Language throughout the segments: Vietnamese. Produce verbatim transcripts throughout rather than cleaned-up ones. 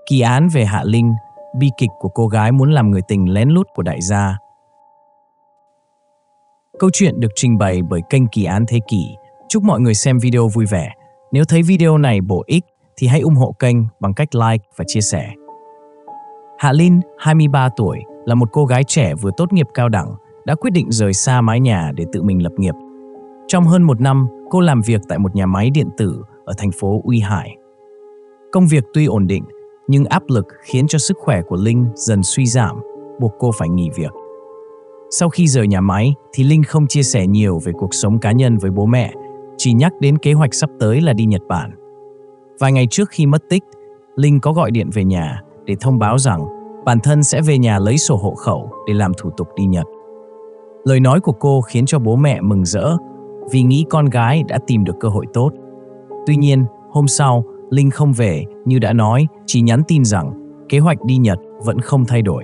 Kỳ án về Hạ Linh, bi kịch của cô gái muốn làm người tình lén lút của đại gia. Câu chuyện được trình bày bởi kênh Kỳ án Thế kỷ. Chúc mọi người xem video vui vẻ. Nếu thấy video này bổ ích thì hãy ủng hộ kênh bằng cách like và chia sẻ. Hạ Linh, hai mươi ba tuổi, là một cô gái trẻ vừa tốt nghiệp cao đẳng, đã quyết định rời xa mái nhà để tự mình lập nghiệp. Trong hơn một năm, cô làm việc tại một nhà máy điện tử ở thành phố Uy Hải. Công việc tuy ổn định, nhưng áp lực khiến cho sức khỏe của Linh dần suy giảm, buộc cô phải nghỉ việc. Sau khi rời nhà máy thì Linh không chia sẻ nhiều về cuộc sống cá nhân với bố mẹ, chỉ nhắc đến kế hoạch sắp tới là đi Nhật Bản. Vài ngày trước khi mất tích, Linh có gọi điện về nhà để thông báo rằng bản thân sẽ về nhà lấy sổ hộ khẩu để làm thủ tục đi Nhật. Lời nói của cô khiến cho bố mẹ mừng rỡ vì nghĩ con gái đã tìm được cơ hội tốt. Tuy nhiên, hôm sau, Linh không về như đã nói, chỉ nhắn tin rằng kế hoạch đi Nhật vẫn không thay đổi.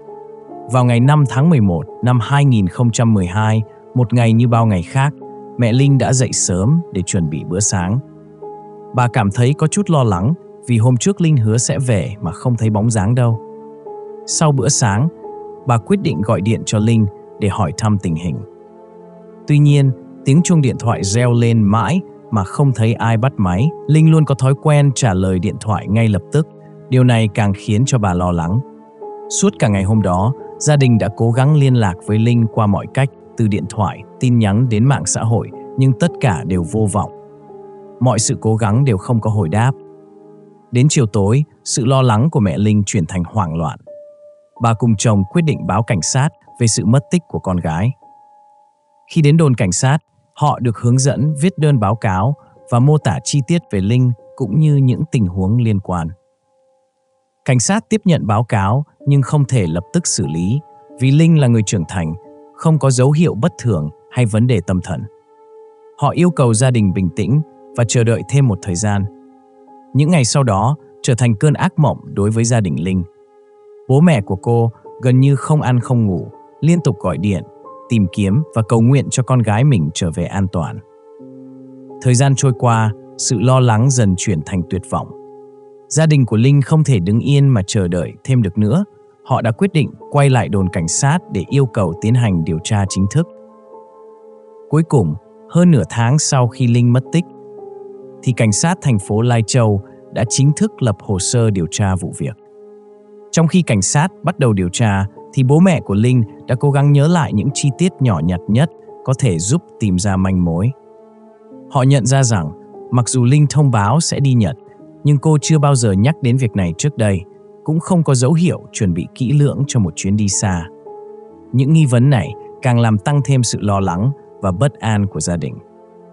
Vào ngày năm tháng mười một năm hai nghìn không trăm mười hai, một ngày như bao ngày khác, mẹ Linh đã dậy sớm để chuẩn bị bữa sáng. Bà cảm thấy có chút lo lắng vì hôm trước Linh hứa sẽ về mà không thấy bóng dáng đâu. Sau bữa sáng, bà quyết định gọi điện cho Linh để hỏi thăm tình hình. Tuy nhiên, tiếng chuông điện thoại reo lên mãi mà không thấy ai bắt máy. Linh luôn có thói quen trả lời điện thoại ngay lập tức. Điều này càng khiến cho bà lo lắng. Suốt cả ngày hôm đó, gia đình đã cố gắng liên lạc với Linh qua mọi cách, từ điện thoại, tin nhắn đến mạng xã hội, nhưng tất cả đều vô vọng. Mọi sự cố gắng đều không có hồi đáp. Đến chiều tối, sự lo lắng của mẹ Linh chuyển thành hoảng loạn. Bà cùng chồng quyết định báo cảnh sát về sự mất tích của con gái. Khi đến đồn cảnh sát, họ được hướng dẫn viết đơn báo cáo và mô tả chi tiết về Linh cũng như những tình huống liên quan. Cảnh sát tiếp nhận báo cáo nhưng không thể lập tức xử lý vì Linh là người trưởng thành, không có dấu hiệu bất thường hay vấn đề tâm thần. Họ yêu cầu gia đình bình tĩnh và chờ đợi thêm một thời gian. Những ngày sau đó trở thành cơn ác mộng đối với gia đình Linh. Bố mẹ của cô gần như không ăn không ngủ, liên tục gọi điện, tìm kiếm và cầu nguyện cho con gái mình trở về an toàn. Thời gian trôi qua, sự lo lắng dần chuyển thành tuyệt vọng. Gia đình của Linh không thể đứng yên mà chờ đợi thêm được nữa. Họ đã quyết định quay lại đồn cảnh sát để yêu cầu tiến hành điều tra chính thức. Cuối cùng, hơn nửa tháng sau khi Linh mất tích, thì cảnh sát thành phố Lai Châu đã chính thức lập hồ sơ điều tra vụ việc. Trong khi cảnh sát bắt đầu điều tra, thì bố mẹ của Linh đã cố gắng nhớ lại những chi tiết nhỏ nhặt nhất có thể giúp tìm ra manh mối. Họ nhận ra rằng, mặc dù Linh thông báo sẽ đi Nhật, nhưng cô chưa bao giờ nhắc đến việc này trước đây, cũng không có dấu hiệu chuẩn bị kỹ lưỡng cho một chuyến đi xa. Những nghi vấn này càng làm tăng thêm sự lo lắng và bất an của gia đình.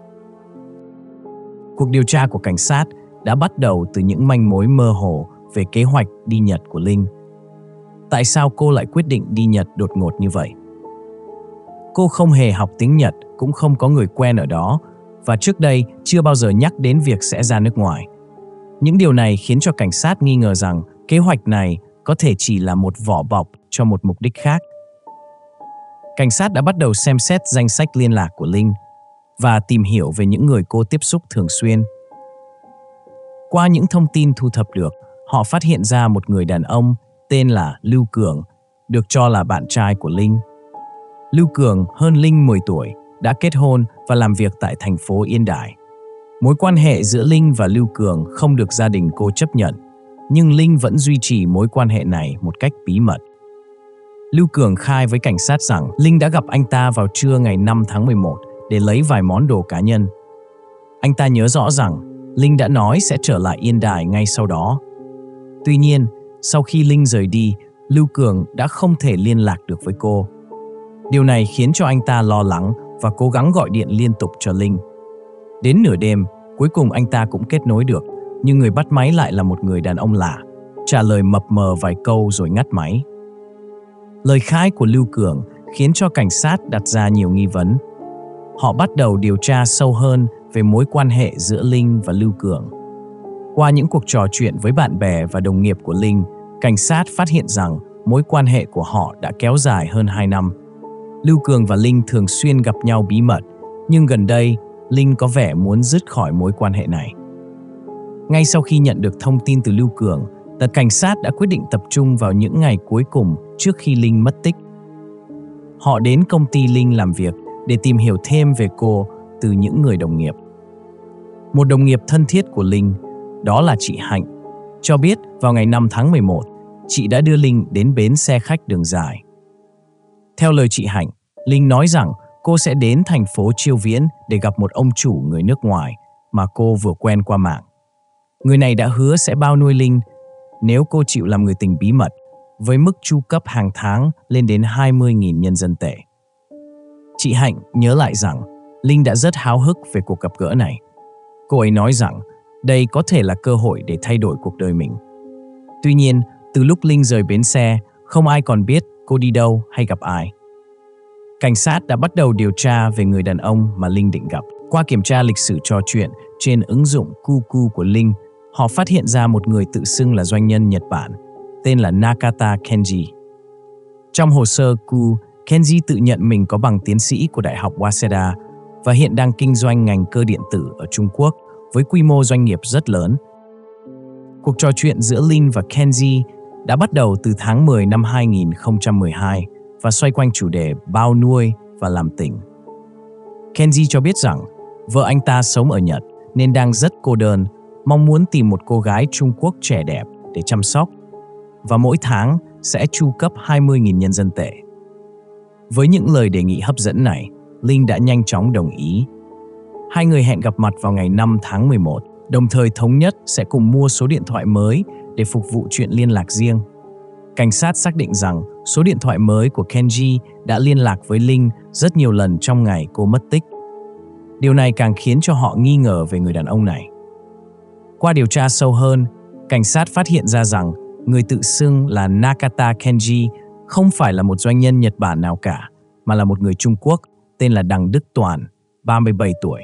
Cuộc điều tra của cảnh sát đã bắt đầu từ những manh mối mơ hồ về kế hoạch đi Nhật của Linh. Tại sao cô lại quyết định đi Nhật đột ngột như vậy? Cô không hề học tiếng Nhật, cũng không có người quen ở đó, và trước đây chưa bao giờ nhắc đến việc sẽ ra nước ngoài. Những điều này khiến cho cảnh sát nghi ngờ rằng kế hoạch này có thể chỉ là một vỏ bọc cho một mục đích khác. Cảnh sát đã bắt đầu xem xét danh sách liên lạc của Linh và tìm hiểu về những người cô tiếp xúc thường xuyên. Qua những thông tin thu thập được, họ phát hiện ra một người đàn ông tên là Lưu Cường, được cho là bạn trai của Linh. Lưu Cường hơn Linh mười tuổi, đã kết hôn và làm việc tại thành phố Yên Đài. Mối quan hệ giữa Linh và Lưu Cường không được gia đình cô chấp nhận, nhưng Linh vẫn duy trì mối quan hệ này một cách bí mật. Lưu Cường khai với cảnh sát rằng Linh đã gặp anh ta vào trưa ngày năm tháng mười một để lấy vài món đồ cá nhân. Anh ta nhớ rõ rằng Linh đã nói sẽ trở lại Yên Đài ngay sau đó. Tuy nhiên, sau khi Linh rời đi, Lưu Cường đã không thể liên lạc được với cô. Điều này khiến cho anh ta lo lắng và cố gắng gọi điện liên tục cho Linh. Đến nửa đêm, cuối cùng anh ta cũng kết nối được, nhưng người bắt máy lại là một người đàn ông lạ, trả lời mập mờ vài câu rồi ngắt máy. Lời khai của Lưu Cường khiến cho cảnh sát đặt ra nhiều nghi vấn. Họ bắt đầu điều tra sâu hơn về mối quan hệ giữa Linh và Lưu Cường. Qua những cuộc trò chuyện với bạn bè và đồng nghiệp của Linh, cảnh sát phát hiện rằng mối quan hệ của họ đã kéo dài hơn hai năm. Lưu Cường và Linh thường xuyên gặp nhau bí mật, nhưng gần đây, Linh có vẻ muốn dứt khỏi mối quan hệ này. Ngay sau khi nhận được thông tin từ Lưu Cường, Là cảnh sát đã quyết định tập trung vào những ngày cuối cùng trước khi Linh mất tích. Họ đến công ty Linh làm việc để tìm hiểu thêm về cô từ những người đồng nghiệp. Một đồng nghiệp thân thiết của Linh, đó là chị Hạnh, cho biết vào ngày năm tháng mười một, chị đã đưa Linh đến bến xe khách đường dài. Theo lời chị Hạnh, Linh nói rằng cô sẽ đến thành phố Chiêu Viễn để gặp một ông chủ người nước ngoài mà cô vừa quen qua mạng. Người này đã hứa sẽ bao nuôi Linh nếu cô chịu làm người tình bí mật, với mức chu cấp hàng tháng lên đến hai mươi nghìn nhân dân tệ. Chị Hạnh nhớ lại rằng Linh đã rất háo hức về cuộc gặp gỡ này. Cô ấy nói rằng đây có thể là cơ hội để thay đổi cuộc đời mình. Tuy nhiên, từ lúc Linh rời bến xe, không ai còn biết cô đi đâu hay gặp ai. Cảnh sát đã bắt đầu điều tra về người đàn ông mà Linh định gặp. Qua kiểm tra lịch sử trò chuyện trên ứng dụng Kuku của Linh, họ phát hiện ra một người tự xưng là doanh nhân Nhật Bản, tên là Nakata Kenji. Trong hồ sơ Ku, Kenji tự nhận mình có bằng tiến sĩ của Đại học Waseda và hiện đang kinh doanh ngành cơ điện tử ở Trung Quốc với quy mô doanh nghiệp rất lớn. Cuộc trò chuyện giữa Linh và Kenji đã bắt đầu từ tháng mười năm hai nghìn không trăm mười hai và xoay quanh chủ đề bao nuôi và làm tình. Kenji cho biết rằng vợ anh ta sống ở Nhật nên đang rất cô đơn, mong muốn tìm một cô gái Trung Quốc trẻ đẹp để chăm sóc và mỗi tháng sẽ chu cấp hai mươi nghìn nhân dân tệ. Với những lời đề nghị hấp dẫn này, Linh đã nhanh chóng đồng ý. Hai người hẹn gặp mặt vào ngày năm tháng mười một, đồng thời thống nhất sẽ cùng mua số điện thoại mới để phục vụ chuyện liên lạc riêng. Cảnh sát xác định rằng số điện thoại mới của Kenji đã liên lạc với Linh rất nhiều lần trong ngày cô mất tích. Điều này càng khiến cho họ nghi ngờ về người đàn ông này. Qua điều tra sâu hơn, cảnh sát phát hiện ra rằng người tự xưng là Nakata Kenji không phải là một doanh nhân Nhật Bản nào cả, mà là một người Trung Quốc tên là Đằng Đức Toàn, ba mươi bảy tuổi.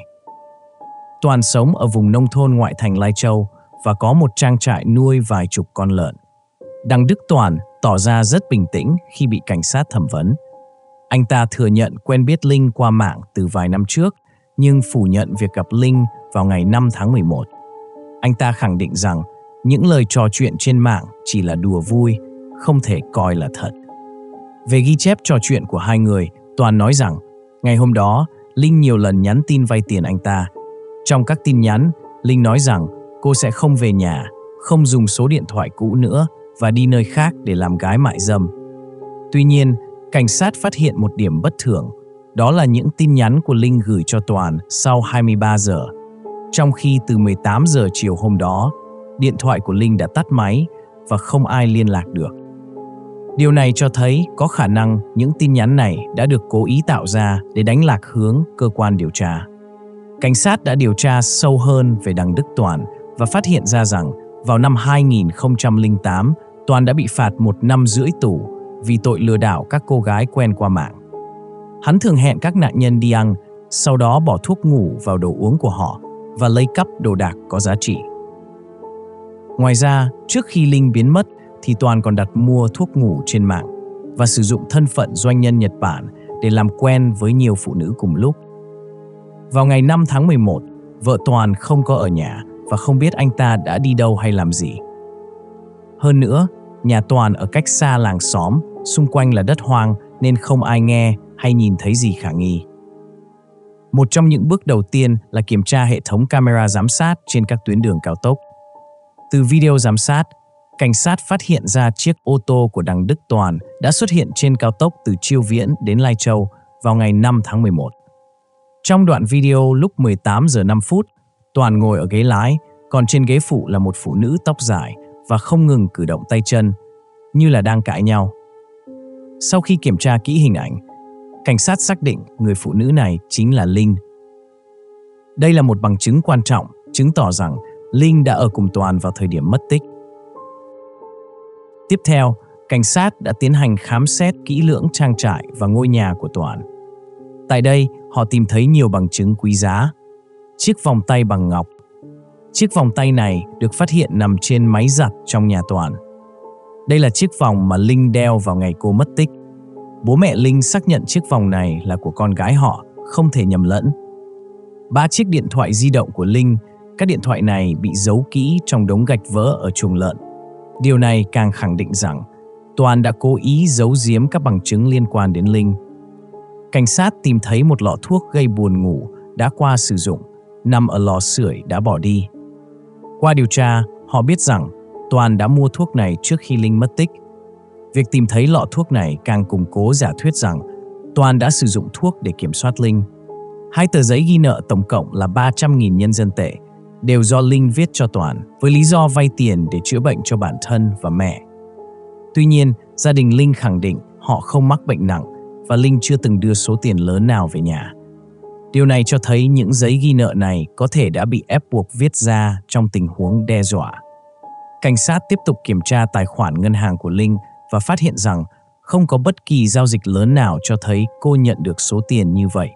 Toàn sống ở vùng nông thôn ngoại thành Lai Châu và có một trang trại nuôi vài chục con lợn. Đằng Đức Toàn tỏ ra rất bình tĩnh khi bị cảnh sát thẩm vấn. Anh ta thừa nhận quen biết Linh qua mạng từ vài năm trước, nhưng phủ nhận việc gặp Linh vào ngày năm tháng mười một. Anh ta khẳng định rằng những lời trò chuyện trên mạng chỉ là đùa vui, không thể coi là thật. Về ghi chép trò chuyện của hai người, Toàn nói rằng ngày hôm đó, Linh nhiều lần nhắn tin vay tiền anh ta. Trong các tin nhắn, Linh nói rằng cô sẽ không về nhà, không dùng số điện thoại cũ nữa và đi nơi khác để làm gái mại dâm. Tuy nhiên, cảnh sát phát hiện một điểm bất thường, đó là những tin nhắn của Linh gửi cho Toàn sau hai mươi ba giờ. Trong khi từ mười tám giờ chiều hôm đó, điện thoại của Linh đã tắt máy và không ai liên lạc được. Điều này cho thấy có khả năng những tin nhắn này đã được cố ý tạo ra để đánh lạc hướng cơ quan điều tra. Cảnh sát đã điều tra sâu hơn về Đằng Đức Toàn và phát hiện ra rằng vào năm hai nghìn không trăm lẻ tám, Toàn đã bị phạt một năm rưỡi tù vì tội lừa đảo các cô gái quen qua mạng. Hắn thường hẹn các nạn nhân đi ăn, sau đó bỏ thuốc ngủ vào đồ uống của họ và lấy cắp đồ đạc có giá trị. Ngoài ra, trước khi Linh biến mất thì Toàn còn đặt mua thuốc ngủ trên mạng và sử dụng thân phận doanh nhân Nhật Bản để làm quen với nhiều phụ nữ cùng lúc. Vào ngày năm tháng mười một, vợ Toàn không có ở nhà và không biết anh ta đã đi đâu hay làm gì. Hơn nữa, nhà Toàn ở cách xa làng xóm, xung quanh là đất hoang nên không ai nghe hay nhìn thấy gì khả nghi. Một trong những bước đầu tiên là kiểm tra hệ thống camera giám sát trên các tuyến đường cao tốc. Từ video giám sát, cảnh sát phát hiện ra chiếc ô tô của Đằng Đức Toàn đã xuất hiện trên cao tốc từ Chiêu Viễn đến Lai Châu vào ngày năm tháng mười một. Trong đoạn video lúc mười tám giờ năm phút, Toàn ngồi ở ghế lái, còn trên ghế phụ là một phụ nữ tóc dài và không ngừng cử động tay chân, như là đang cãi nhau. Sau khi kiểm tra kỹ hình ảnh, cảnh sát xác định người phụ nữ này chính là Linh. Đây là một bằng chứng quan trọng, chứng tỏ rằng Linh đã ở cùng Toàn vào thời điểm mất tích. Tiếp theo, cảnh sát đã tiến hành khám xét kỹ lưỡng trang trại và ngôi nhà của Toàn. Tại đây, họ tìm thấy nhiều bằng chứng quý giá. Chiếc vòng tay bằng ngọc. Chiếc vòng tay này được phát hiện nằm trên máy giặt trong nhà Toàn. Đây là chiếc vòng mà Linh đeo vào ngày cô mất tích. Bố mẹ Linh xác nhận chiếc vòng này là của con gái họ, không thể nhầm lẫn. Ba chiếc điện thoại di động của Linh, các điện thoại này bị giấu kỹ trong đống gạch vỡ ở chuồng lợn. Điều này càng khẳng định rằng Toàn đã cố ý giấu giếm các bằng chứng liên quan đến Linh. Cảnh sát tìm thấy một lọ thuốc gây buồn ngủ đã qua sử dụng, nằm ở lò sưởi đã bỏ đi. Qua điều tra, họ biết rằng Toàn đã mua thuốc này trước khi Linh mất tích. Việc tìm thấy lọ thuốc này càng củng cố giả thuyết rằng Toàn đã sử dụng thuốc để kiểm soát Linh. Hai tờ giấy ghi nợ tổng cộng là ba trăm nghìn nhân dân tệ, đều do Linh viết cho Toàn, với lý do vay tiền để chữa bệnh cho bản thân và mẹ. Tuy nhiên, gia đình Linh khẳng định họ không mắc bệnh nặng và Linh chưa từng đưa số tiền lớn nào về nhà. Điều này cho thấy những giấy ghi nợ này có thể đã bị ép buộc viết ra trong tình huống đe dọa. Cảnh sát tiếp tục kiểm tra tài khoản ngân hàng của Linh và phát hiện rằng không có bất kỳ giao dịch lớn nào cho thấy cô nhận được số tiền như vậy.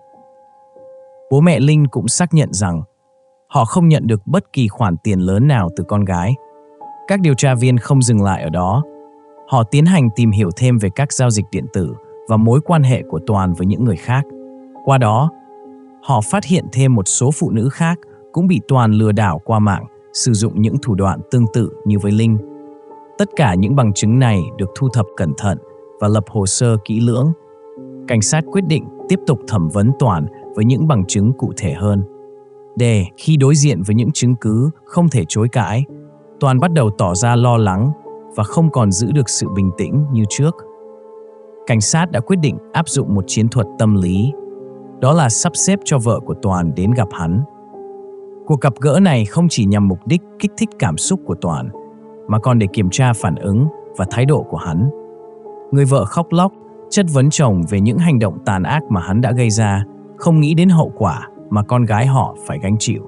Bố mẹ Linh cũng xác nhận rằng họ không nhận được bất kỳ khoản tiền lớn nào từ con gái. Các điều tra viên không dừng lại ở đó. Họ tiến hành tìm hiểu thêm về các giao dịch điện tử và mối quan hệ của Toàn với những người khác. Qua đó, họ phát hiện thêm một số phụ nữ khác cũng bị Toàn lừa đảo qua mạng, sử dụng những thủ đoạn tương tự như với Linh. Tất cả những bằng chứng này được thu thập cẩn thận và lập hồ sơ kỹ lưỡng. Cảnh sát quyết định tiếp tục thẩm vấn Toàn với những bằng chứng cụ thể hơn. Để khi đối diện với những chứng cứ không thể chối cãi, Toàn bắt đầu tỏ ra lo lắng và không còn giữ được sự bình tĩnh như trước. Cảnh sát đã quyết định áp dụng một chiến thuật tâm lý, đó là sắp xếp cho vợ của Toàn đến gặp hắn. Cuộc gặp gỡ này không chỉ nhằm mục đích kích thích cảm xúc của Toàn, mà còn để kiểm tra phản ứng và thái độ của hắn. Người vợ khóc lóc, chất vấn chồng về những hành động tàn ác mà hắn đã gây ra, không nghĩ đến hậu quả mà con gái họ phải gánh chịu.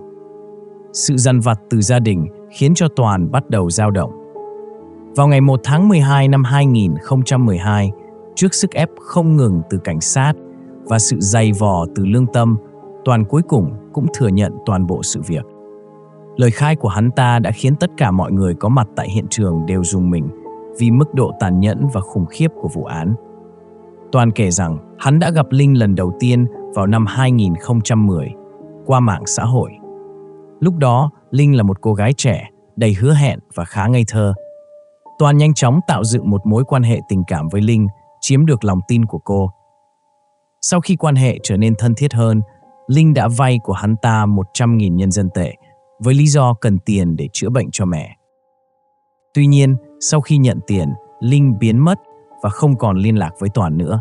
Sự dằn vặt từ gia đình khiến cho Toàn bắt đầu dao động. Vào ngày một tháng mười hai năm hai nghìn không trăm mười hai, trước sức ép không ngừng từ cảnh sát và sự dày vò từ lương tâm, Toàn cuối cùng cũng thừa nhận toàn bộ sự việc. Lời khai của hắn ta đã khiến tất cả mọi người có mặt tại hiện trường đều rùng mình vì mức độ tàn nhẫn và khủng khiếp của vụ án. Toàn kể rằng hắn đã gặp Linh lần đầu tiên vào năm hai nghìn không trăm mười qua mạng xã hội. Lúc đó, Linh là một cô gái trẻ, đầy hứa hẹn và khá ngây thơ. Toàn nhanh chóng tạo dựng một mối quan hệ tình cảm với Linh, chiếm được lòng tin của cô. Sau khi quan hệ trở nên thân thiết hơn, Linh đã vay của hắn ta một trăm nghìn nhân dân tệ với lý do cần tiền để chữa bệnh cho mẹ. Tuy nhiên, sau khi nhận tiền, Linh biến mất và không còn liên lạc với Toàn nữa.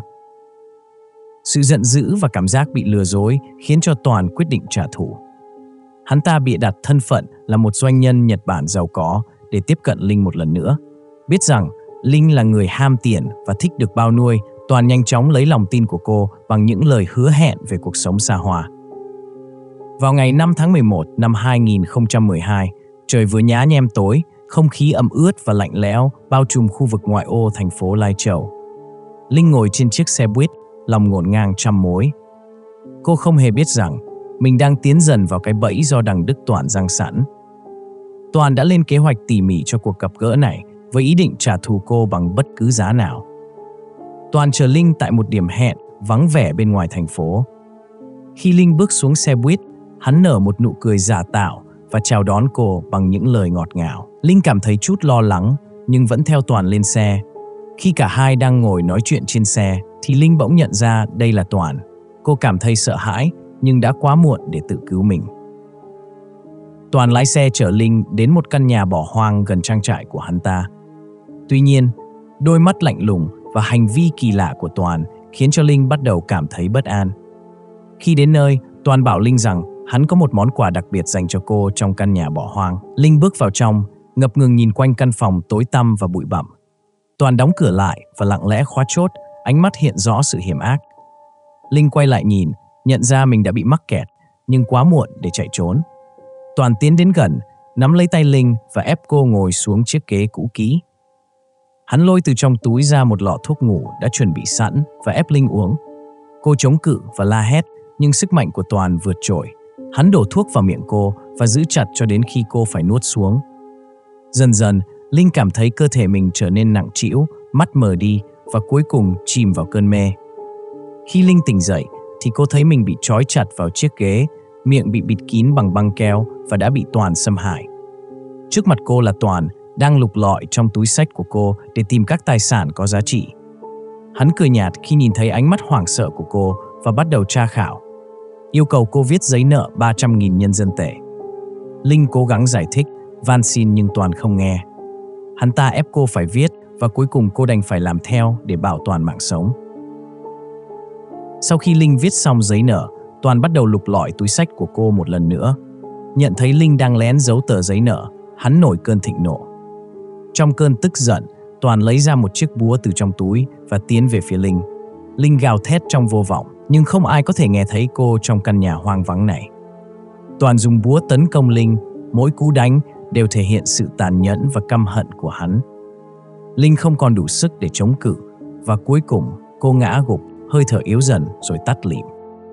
Sự giận dữ và cảm giác bị lừa dối khiến cho Toàn quyết định trả thù. Hắn ta bịa đặt thân phận là một doanh nhân Nhật Bản giàu có để tiếp cận Linh một lần nữa. Biết rằng Linh là người ham tiền và thích được bao nuôi, Toàn nhanh chóng lấy lòng tin của cô bằng những lời hứa hẹn về cuộc sống xa hoa. Vào ngày năm tháng mười một năm hai nghìn không trăm mười hai, trời vừa nhá nhem tối, không khí ẩm ướt và lạnh lẽo bao trùm khu vực ngoại ô thành phố Lai Châu. Linh ngồi trên chiếc xe buýt, lòng ngổn ngang trăm mối. Cô không hề biết rằng mình đang tiến dần vào cái bẫy do đằng Đức Toàn giăng sẵn. Toàn đã lên kế hoạch tỉ mỉ cho cuộc gặp gỡ này với ý định trả thù cô bằng bất cứ giá nào. Toàn chờ Linh tại một điểm hẹn vắng vẻ bên ngoài thành phố. Khi Linh bước xuống xe buýt, hắn nở một nụ cười giả tạo và chào đón cô bằng những lời ngọt ngào. Linh cảm thấy chút lo lắng nhưng vẫn theo Toàn lên xe. Khi cả hai đang ngồi nói chuyện trên xe thì Linh bỗng nhận ra đây là Toàn. Cô cảm thấy sợ hãi nhưng đã quá muộn để tự cứu mình. Toàn lái xe chở Linh đến một căn nhà bỏ hoang gần trang trại của hắn ta. Tuy nhiên, đôi mắt lạnh lùng và hành vi kỳ lạ của Toàn khiến cho Linh bắt đầu cảm thấy bất an. Khi đến nơi, Toàn bảo Linh rằng hắn có một món quà đặc biệt dành cho cô trong căn nhà bỏ hoang. Linh bước vào trong, ngập ngừng nhìn quanh căn phòng tối tăm và bụi bặm. Toàn đóng cửa lại và lặng lẽ khóa chốt, ánh mắt hiện rõ sự hiểm ác. Linh quay lại nhìn, nhận ra mình đã bị mắc kẹt, nhưng quá muộn để chạy trốn. Toàn tiến đến gần, nắm lấy tay Linh và ép cô ngồi xuống chiếc ghế cũ kỹ. Hắn lôi từ trong túi ra một lọ thuốc ngủ đã chuẩn bị sẵn và ép Linh uống. Cô chống cự và la hét, nhưng sức mạnh của Toàn vượt trội. Hắn đổ thuốc vào miệng cô và giữ chặt cho đến khi cô phải nuốt xuống. Dần dần, Linh cảm thấy cơ thể mình trở nên nặng trĩu, mắt mờ đi và cuối cùng chìm vào cơn mê. Khi Linh tỉnh dậy thì cô thấy mình bị trói chặt vào chiếc ghế, miệng bị bịt kín bằng băng keo và đã bị Toàn xâm hại. Trước mặt cô là Toàn, đang lục lọi trong túi xách của cô để tìm các tài sản có giá trị. Hắn cười nhạt khi nhìn thấy ánh mắt hoảng sợ của cô và bắt đầu tra khảo, yêu cầu cô viết giấy nợ ba trăm nghìn nhân dân tệ. Linh cố gắng giải thích, van xin nhưng Toàn không nghe. Hắn ta ép cô phải viết và cuối cùng cô đành phải làm theo để bảo toàn mạng sống. Sau khi Linh viết xong giấy nợ, Toàn bắt đầu lục lọi túi xách của cô một lần nữa. Nhận thấy Linh đang lén giấu tờ giấy nợ, hắn nổi cơn thịnh nộ. Trong cơn tức giận, Toàn lấy ra một chiếc búa từ trong túi và tiến về phía Linh. Linh gào thét trong vô vọng, nhưng không ai có thể nghe thấy cô trong căn nhà hoang vắng này. Toàn dùng búa tấn công Linh, mỗi cú đánh đều thể hiện sự tàn nhẫn và căm hận của hắn. Linh không còn đủ sức để chống cự, và cuối cùng cô ngã gục, hơi thở yếu dần rồi tắt lịm.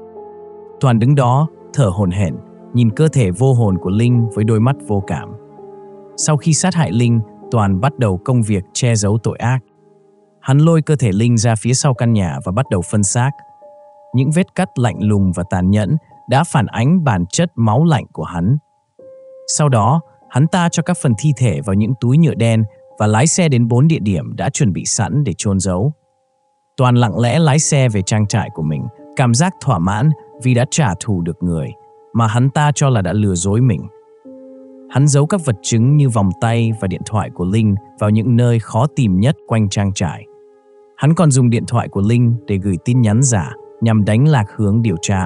Toàn đứng đó, thở hổn hển, nhìn cơ thể vô hồn của Linh với đôi mắt vô cảm. Sau khi sát hại Linh, Toàn bắt đầu công việc che giấu tội ác. Hắn lôi cơ thể Linh ra phía sau căn nhà và bắt đầu phân xác. Những vết cắt lạnh lùng và tàn nhẫn đã phản ánh bản chất máu lạnh của hắn. Sau đó, hắn ta cho các phần thi thể vào những túi nhựa đen và lái xe đến bốn địa điểm đã chuẩn bị sẵn để chôn giấu. Toàn lặng lẽ lái xe về trang trại của mình, cảm giác thỏa mãn vì đã trả thù được người mà hắn ta cho là đã lừa dối mình. Hắn giấu các vật chứng như vòng tay và điện thoại của Linh vào những nơi khó tìm nhất quanh trang trại. Hắn còn dùng điện thoại của Linh để gửi tin nhắn giả nhằm đánh lạc hướng điều tra.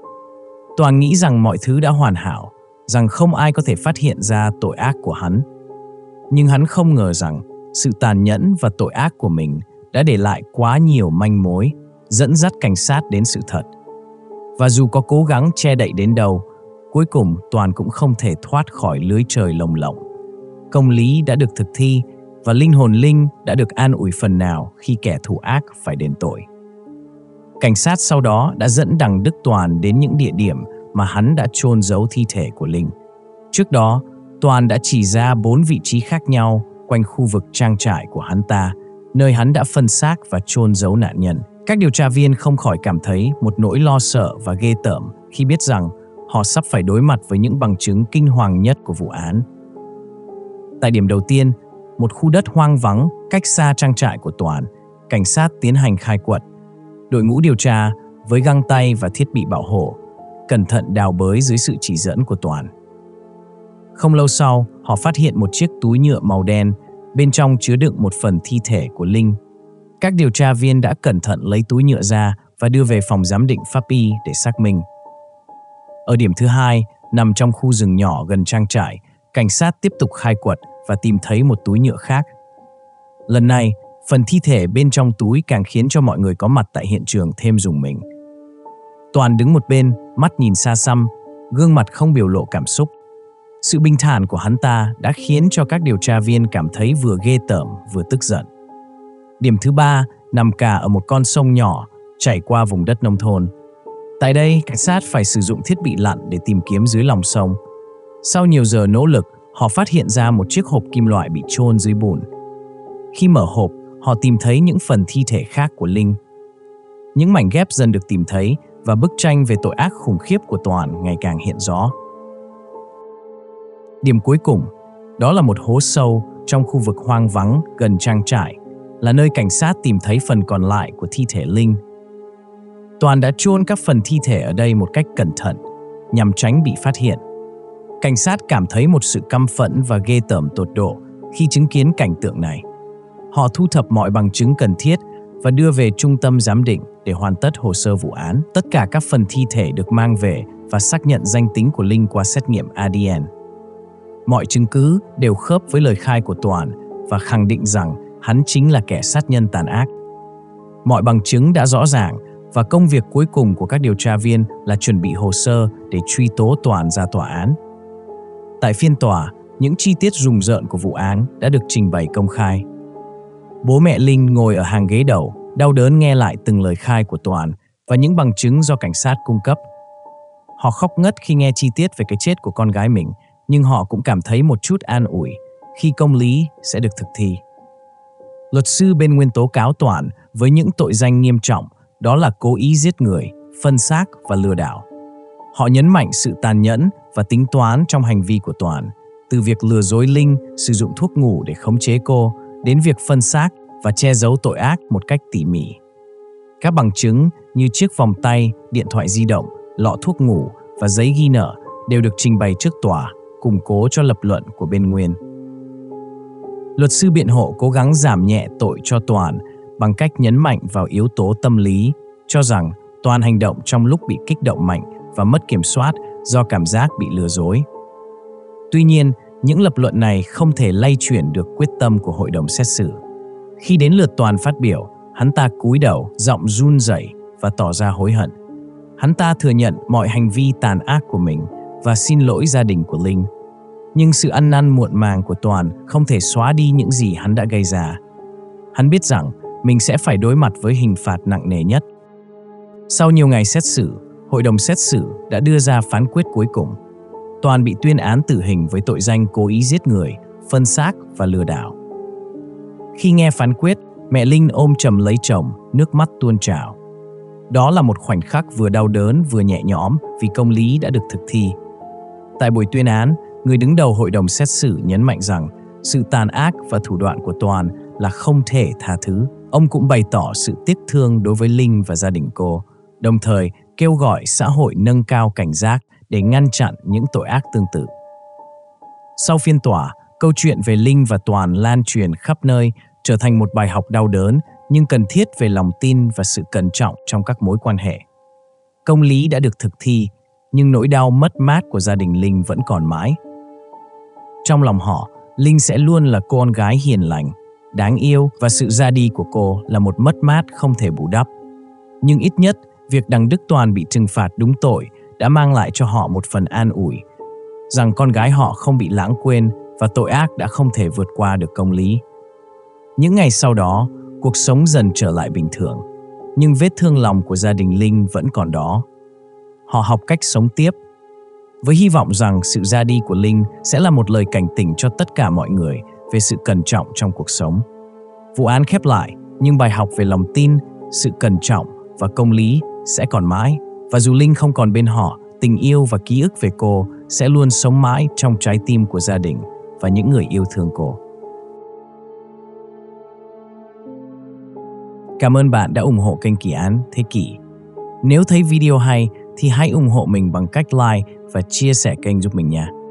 Toàn nghĩ rằng mọi thứ đã hoàn hảo, rằng không ai có thể phát hiện ra tội ác của hắn. Nhưng hắn không ngờ rằng sự tàn nhẫn và tội ác của mình đã để lại quá nhiều manh mối, dẫn dắt cảnh sát đến sự thật. Và dù có cố gắng che đậy đến đâu, cuối cùng Toàn cũng không thể thoát khỏi lưới trời lồng lộng. Công lý đã được thực thi và linh hồn Linh đã được an ủi phần nào khi kẻ thù ác phải đền tội. Cảnh sát sau đó đã dẫn đằng Đức Toàn đến những địa điểm mà hắn đã chôn giấu thi thể của Linh. Trước đó, Toàn đã chỉ ra bốn vị trí khác nhau quanh khu vực trang trại của hắn ta, nơi hắn đã phân xác và chôn giấu nạn nhân. Các điều tra viên không khỏi cảm thấy một nỗi lo sợ và ghê tởm khi biết rằng họ sắp phải đối mặt với những bằng chứng kinh hoàng nhất của vụ án. Tại điểm đầu tiên, một khu đất hoang vắng cách xa trang trại của Toàn, cảnh sát tiến hành khai quật. Đội ngũ điều tra với găng tay và thiết bị bảo hộ cẩn thận đào bới dưới sự chỉ dẫn của Toàn. Không lâu sau, họ phát hiện một chiếc túi nhựa màu đen, bên trong chứa đựng một phần thi thể của Linh. Các điều tra viên đã cẩn thận lấy túi nhựa ra và đưa về phòng giám định pháp y để xác minh. Ở điểm thứ hai, nằm trong khu rừng nhỏ gần trang trại, cảnh sát tiếp tục khai quật và tìm thấy một túi nhựa khác. Lần này, phần thi thể bên trong túi càng khiến cho mọi người có mặt tại hiện trường thêm rùng mình. Toàn đứng một bên, mắt nhìn xa xăm, gương mặt không biểu lộ cảm xúc. Sự bình thản của hắn ta đã khiến cho các điều tra viên cảm thấy vừa ghê tởm vừa tức giận. Điểm thứ ba nằm cả ở một con sông nhỏ chảy qua vùng đất nông thôn. Tại đây, cảnh sát phải sử dụng thiết bị lặn để tìm kiếm dưới lòng sông. Sau nhiều giờ nỗ lực, họ phát hiện ra một chiếc hộp kim loại bị chôn dưới bùn. Khi mở hộp, họ tìm thấy những phần thi thể khác của Linh. Những mảnh ghép dần được tìm thấy và bức tranh về tội ác khủng khiếp của Toàn ngày càng hiện rõ. Điểm cuối cùng, đó là một hố sâu trong khu vực hoang vắng gần trang trại, là nơi cảnh sát tìm thấy phần còn lại của thi thể Linh. Toàn đã chôn các phần thi thể ở đây một cách cẩn thận, nhằm tránh bị phát hiện. Cảnh sát cảm thấy một sự căm phẫn và ghê tởm tột độ khi chứng kiến cảnh tượng này. Họ thu thập mọi bằng chứng cần thiết và đưa về trung tâm giám định để hoàn tất hồ sơ vụ án. Tất cả các phần thi thể được mang về và xác nhận danh tính của Linh qua xét nghiệm a đê en. Mọi chứng cứ đều khớp với lời khai của Toàn và khẳng định rằng hắn chính là kẻ sát nhân tàn ác. Mọi bằng chứng đã rõ ràng và công việc cuối cùng của các điều tra viên là chuẩn bị hồ sơ để truy tố Toàn ra tòa án. Tại phiên tòa, những chi tiết rùng rợn của vụ án đã được trình bày công khai. Bố mẹ Linh ngồi ở hàng ghế đầu, đau đớn nghe lại từng lời khai của Toàn và những bằng chứng do cảnh sát cung cấp. Họ khóc ngất khi nghe chi tiết về cái chết của con gái mình, nhưng họ cũng cảm thấy một chút an ủi khi công lý sẽ được thực thi. Luật sư bên nguyên tố cáo Toàn với những tội danh nghiêm trọng, đó là cố ý giết người, phân xác và lừa đảo. Họ nhấn mạnh sự tàn nhẫn và tính toán trong hành vi của Toàn, từ việc lừa dối Linh sử dụng thuốc ngủ để khống chế cô, đến việc phân xác và che giấu tội ác một cách tỉ mỉ. Các bằng chứng như chiếc vòng tay, điện thoại di động, lọ thuốc ngủ và giấy ghi nợ đều được trình bày trước tòa, củng cố cho lập luận của bên Nguyên. Luật sư biện hộ cố gắng giảm nhẹ tội cho Toàn bằng cách nhấn mạnh vào yếu tố tâm lý, cho rằng Toàn hành động trong lúc bị kích động mạnh và mất kiểm soát do cảm giác bị lừa dối. Tuy nhiên, những lập luận này không thể lay chuyển được quyết tâm của hội đồng xét xử. Khi đến lượt Toàn phát biểu, hắn ta cúi đầu, giọng run rẩy và tỏ ra hối hận. Hắn ta thừa nhận mọi hành vi tàn ác của mình và xin lỗi gia đình của Linh. Nhưng sự ăn năn muộn màng của Toàn không thể xóa đi những gì hắn đã gây ra. Hắn biết rằng mình sẽ phải đối mặt với hình phạt nặng nề nhất. Sau nhiều ngày xét xử, hội đồng xét xử đã đưa ra phán quyết cuối cùng. Toàn bị tuyên án tử hình với tội danh cố ý giết người, phân xác và lừa đảo. Khi nghe phán quyết, mẹ Linh ôm chầm lấy chồng, nước mắt tuôn trào. Đó là một khoảnh khắc vừa đau đớn vừa nhẹ nhõm vì công lý đã được thực thi. Tại buổi tuyên án, người đứng đầu hội đồng xét xử nhấn mạnh rằng sự tàn ác và thủ đoạn của Toàn là không thể tha thứ. Ông cũng bày tỏ sự tiếc thương đối với Linh và gia đình cô, đồng thời kêu gọi xã hội nâng cao cảnh giác để ngăn chặn những tội ác tương tự. Sau phiên tòa, câu chuyện về Linh và Toàn lan truyền khắp nơi, trở thành một bài học đau đớn nhưng cần thiết về lòng tin và sự cẩn trọng trong các mối quan hệ. Công lý đã được thực thi, nhưng nỗi đau mất mát của gia đình Linh vẫn còn mãi. Trong lòng họ, Linh sẽ luôn là con gái hiền lành, đáng yêu và sự ra đi của cô là một mất mát không thể bù đắp. Nhưng ít nhất, việc đặng Đức Toàn bị trừng phạt đúng tội đã mang lại cho họ một phần an ủi, rằng con gái họ không bị lãng quên và tội ác đã không thể vượt qua được công lý. Những ngày sau đó, cuộc sống dần trở lại bình thường, nhưng vết thương lòng của gia đình Linh vẫn còn đó. Họ học cách sống tiếp, với hy vọng rằng sự ra đi của Linh sẽ là một lời cảnh tỉnh cho tất cả mọi người về sự cẩn trọng trong cuộc sống. Vụ án khép lại, nhưng bài học về lòng tin, sự cẩn trọng và công lý sẽ còn mãi. Và dù Linh không còn bên họ, tình yêu và ký ức về cô sẽ luôn sống mãi trong trái tim của gia đình và những người yêu thương cô. Cảm ơn bạn đã ủng hộ kênh Kỳ Án Thế Kỷ. Nếu thấy video hay thì hãy ủng hộ mình bằng cách like và chia sẻ kênh giúp mình nha.